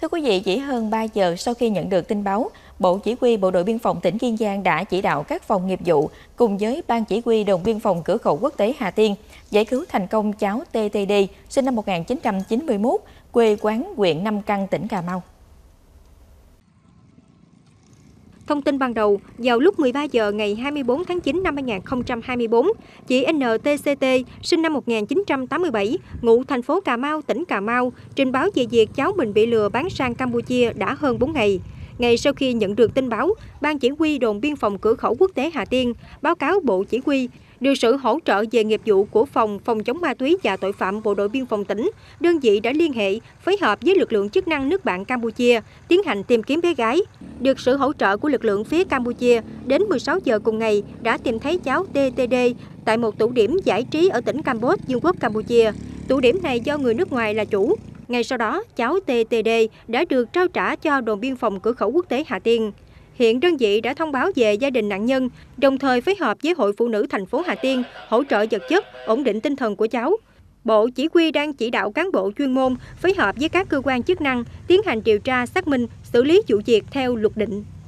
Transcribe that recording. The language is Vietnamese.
Thưa quý vị, chỉ hơn 3 giờ sau khi nhận được tin báo, Bộ Chỉ huy Bộ đội Biên phòng tỉnh Kiên Giang đã chỉ đạo các phòng nghiệp vụ cùng với Ban Chỉ huy Đồn biên phòng cửa khẩu quốc tế Hà Tiên giải cứu thành công cháu TTD sinh năm 1991, quê quán huyện Nam Căn, tỉnh Cà Mau. Thông tin ban đầu, vào lúc 13 giờ ngày 24 tháng 9 năm 2024, chị NTCT sinh năm 1987, ngụ thành phố Cà Mau, tỉnh Cà Mau, trình báo về việc cháu mình bị lừa bán sang Campuchia đã hơn 4 ngày. Ngay sau khi nhận được tin báo, Ban Chỉ huy Đồn biên phòng cửa khẩu quốc tế Hà Tiên báo cáo Bộ Chỉ huy. Được sự hỗ trợ về nghiệp vụ của Phòng chống ma túy và tội phạm Bộ đội Biên phòng tỉnh, đơn vị đã liên hệ, phối hợp với lực lượng chức năng nước bạn Campuchia, tiến hành tìm kiếm bé gái. Được sự hỗ trợ của lực lượng phía Campuchia, đến 16 giờ cùng ngày đã tìm thấy cháu TTD tại một tụ điểm giải trí ở tỉnh Campuchia, Vương quốc Campuchia. Tụ điểm này do người nước ngoài là chủ. Ngay sau đó, cháu TTD đã được trao trả cho đồn biên phòng cửa khẩu quốc tế Hà Tiên. Hiện đơn vị đã thông báo về gia đình nạn nhân, đồng thời phối hợp với Hội Phụ nữ thành phố Hà Tiên hỗ trợ vật chất, ổn định tinh thần của cháu. Bộ Chỉ huy đang chỉ đạo cán bộ chuyên môn phối hợp với các cơ quan chức năng tiến hành điều tra, xác minh, xử lý vụ việc theo luật định.